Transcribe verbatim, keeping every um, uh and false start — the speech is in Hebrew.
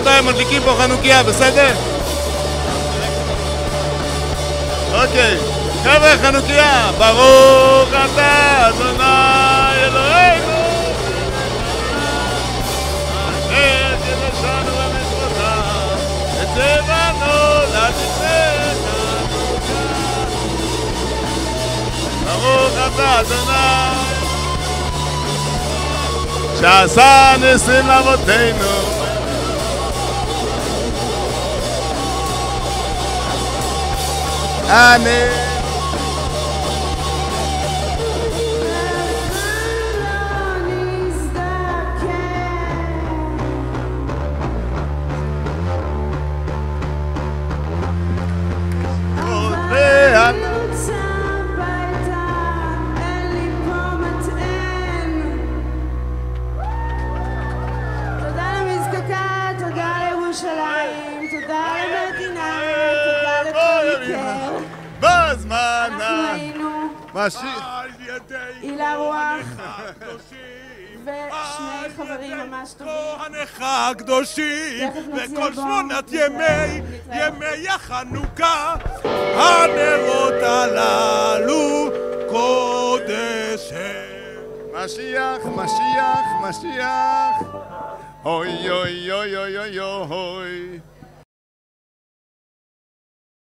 רבותיי, מדליקים פה חנוכיה, בסדר? אוקיי, חבר'ה, חנוכיה, ברוך אתה אדוני אלוהינו אשר קידשנו במצוותיו וציוונו להדליק חנוכיה. ברוך אתה אדוני שעשה ניסים לאבותינו. אמן. אילה רוח ושני חברים ממש טובים כהניך הקדושים וכל שמונת ימי ימי החנוכה הנרות הללו קודש הם. משיח, משיח, משיח, אוי אוי אוי אוי אוי אוי